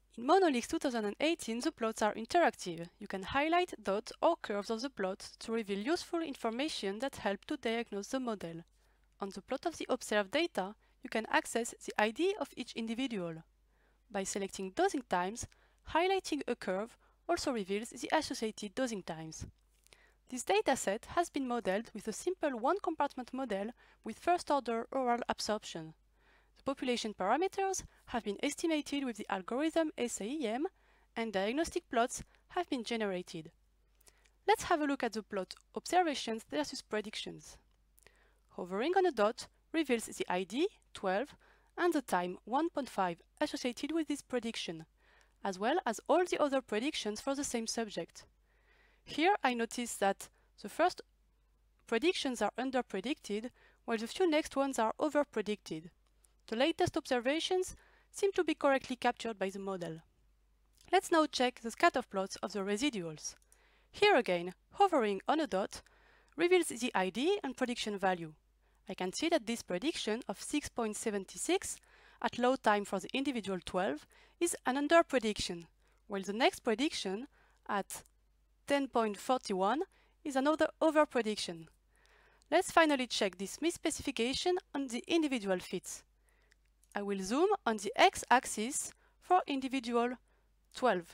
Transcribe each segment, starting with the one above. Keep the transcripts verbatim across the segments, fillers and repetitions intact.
In Monolix two thousand eighteen, the plots are interactive. You can highlight dots or curves of the plot to reveal useful information that help to diagnose the model. On the plot of the observed data, you can access the I D of each individual. By selecting dosing times, highlighting a curve also reveals the associated dosing times. This dataset has been modeled with a simple one-compartment model with first-order oral absorption. The population parameters have been estimated with the algorithm S A E M, and diagnostic plots have been generated. Let's have a look at the plot observations versus predictions. Hovering on a dot reveals the I D, twelve, and the time, one point five, associated with this prediction, as well as all the other predictions for the same subject. Here I notice that the first predictions are under-predicted, while the few next ones are over-predicted. The latest observations seem to be correctly captured by the model. Let's now check the scatter plots of the residuals. Here again, hovering on a dot reveals the I D and prediction value. I can see that this prediction of six point seven six at low time for the individual twelve is an under-prediction, while the next prediction at ten point four one is another over-prediction. Let's finally check this misspecification on the individual fits. I will zoom on the x-axis for individual twelve.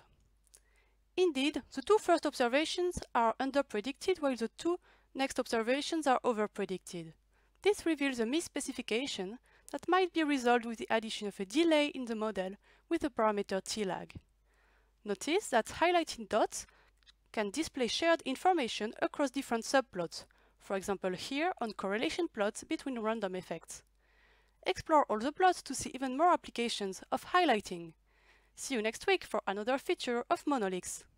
Indeed, the two first observations are under-predicted while the two next observations are over-predicted. This reveals a misspecification that might be resolved with the addition of a delay in the model with the parameter T-lag. Notice that highlighting dots can display shared information across different subplots, for example here on correlation plots between random effects. Explore all the plots to see even more applications of highlighting. See you next week for another feature of Monolix.